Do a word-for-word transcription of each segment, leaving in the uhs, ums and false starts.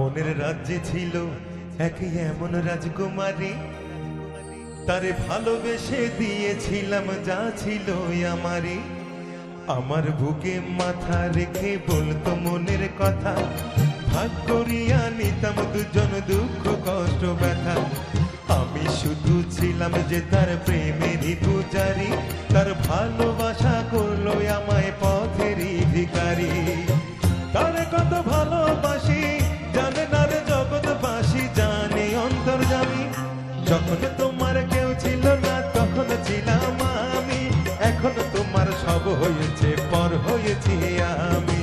মনের রাজ্যে ছিল এক এমন রাজকুমারী, তারে ভালোবেসে দিয়েছিলাম যা ছিল আমারই। আমার বুকে মাথা রেখে বলতো মনের কথা, ভাগ করিয়া নিতাম দুজন দুঃখ কষ্ট ব্যথা। আমি শুধু ছিলাম যে তার প্রেমেরই পূজারি, তার ভালোবাসা করলো আমায় পথেরই ভিখারি। তারে কত ভালোবাসি জানে না রে জগৎবাসী, জানে অন্তর্যামী। যখন তোমার কেউ ছিল না তখন ছিলাম আমি, এখন তোমার সব হয়েছে পর হয়েছি আমি।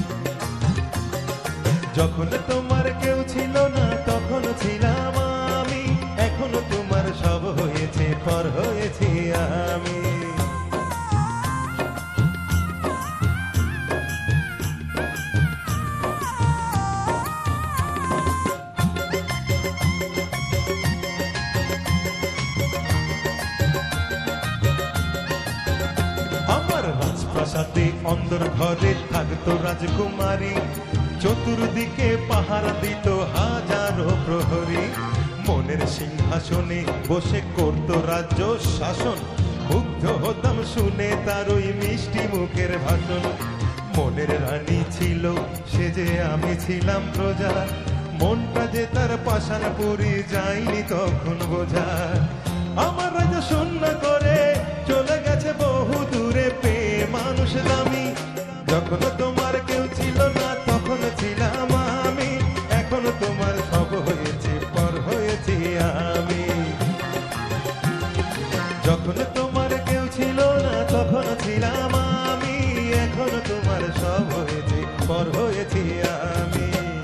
যখন তোমার কেউ ছিল না তখন ছিলাম আমি, এখন তোমার সব হয়েছে পর হয়েছি আমি। আমার রাজপ্রাসাদে অন্দর ঘরে থাকতো রাজকুমারী, চতুর্দিকে পাহারা দিত হাজারো প্রহরী। মনের সিংহাসনে বসে করতো রাজ্য শাসন, মুগ্ধ হতাম শুনে তার ওই মিষ্টি মুখের ভাষণ। মনের রানী ছিল সে যে আমি ছিলাম প্রজা, মনটা যে তার পাষাণ পুরি যায়নি তখন বোঝা। আমার রাজ্য শূন্য করে চলে গেছে বহু দূরে, পেয়ে মানুষ দামি। যখন তোমার কেউ ছিল না তখন ছিলাম আমি, এখন তোমার সব হয়েছে পর হয়েছি আমি। যখন তোমার কেউ ছিল না তখন ছিলাম আমি, এখন তোমার সব হয়েছে পর হয়েছি আমি।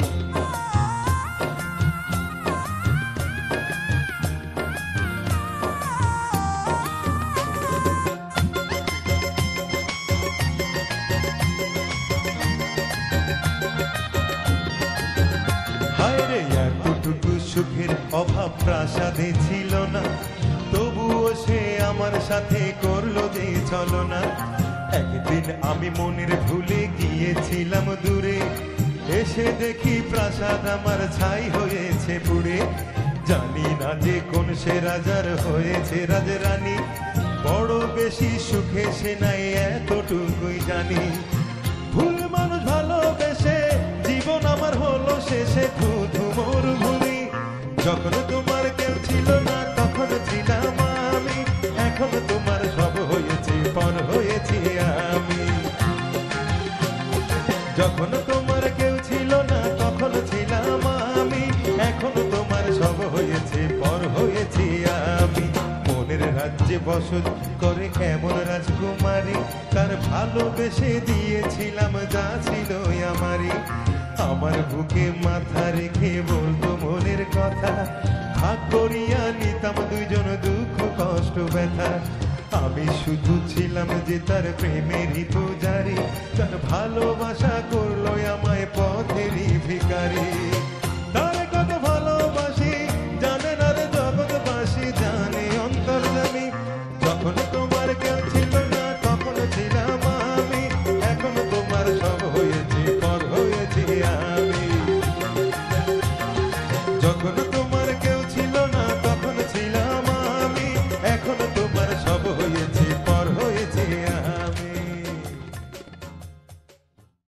হায়রে এতটুকু সুখের অভাব প্রাসাদে ছিল না, তবুও সে আমার সাথে করলো যে ছলনা। একদিন আমি মনের ভুলে গিয়েছিলাম দূরে, এসে দেখি প্রাসাদ আমার ছাই হয়েছে পুড়ে। জানি না যে কোন সে রাজার হয়েছে রাজরানী, বড় বেশি সুখে সে নাই এতটুকুই জানি। ভুল মানুষ ভালোবেসে জীবন আমার হলো শেষে ধুধু মরুভূমি। যখন তোমার কেউ ছিল না তখন ছিলাম আমি, এখন তোমার সব হয়েছে পর হয়েছি আমি। যখন তোমার কেউ ছিল না তখন ছিলাম আমি, এখন তোমার সব হয়েছে পর হয়েছি আমি। মনের রাজ্যে বসত করে এমন রাজকুমারী, তার ভালোবেসে দিয়েছিলাম যা ছিল আমারই। আমার বুকে মাথা রেখে বলতো মনের কথা, ভাগ করিয়া নিতাম দুইজন দুঃখ কষ্ট ব্যথা। আমি শুধু ছিলাম যে তার প্রেমেরই পূজারি, তার ভালোবাসা করলো আমায়